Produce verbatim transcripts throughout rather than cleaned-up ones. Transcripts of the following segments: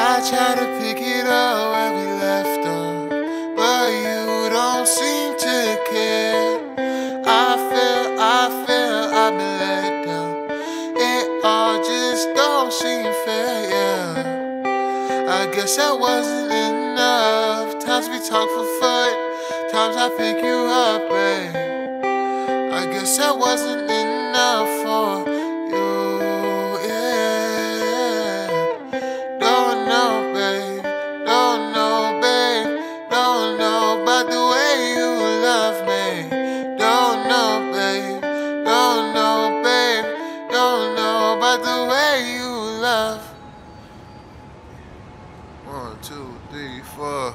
I try to pick it up where we left off, but you don't seem to care. I feel, I feel I've been let down. It all just don't seem fair, yeah. I guess that wasn't enough. Times we talk for fun, times I pick you up, babe. I guess that wasn't enough for you, yeah. Don't know, babe, don't know, babe, don't know about the way you love me. Don't know, babe, don't know, babe, don't know about the way you love. One, two, three, four.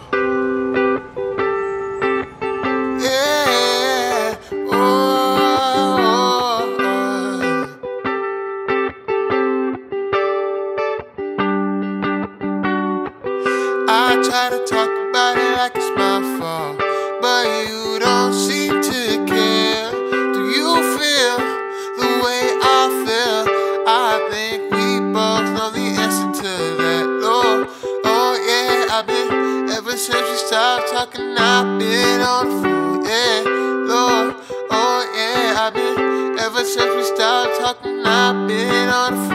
Yeah, oh, oh, oh. I try to talk about it like it's my fault, but you don't seem to care. Do you feel the way I feel? I think we both know the answer to that. Oh, oh yeah, I've been, ever since we stopped talking, I've been on the phone, yeah, Lord. Oh yeah, I've been, ever since we stopped talking, I've been on the phone.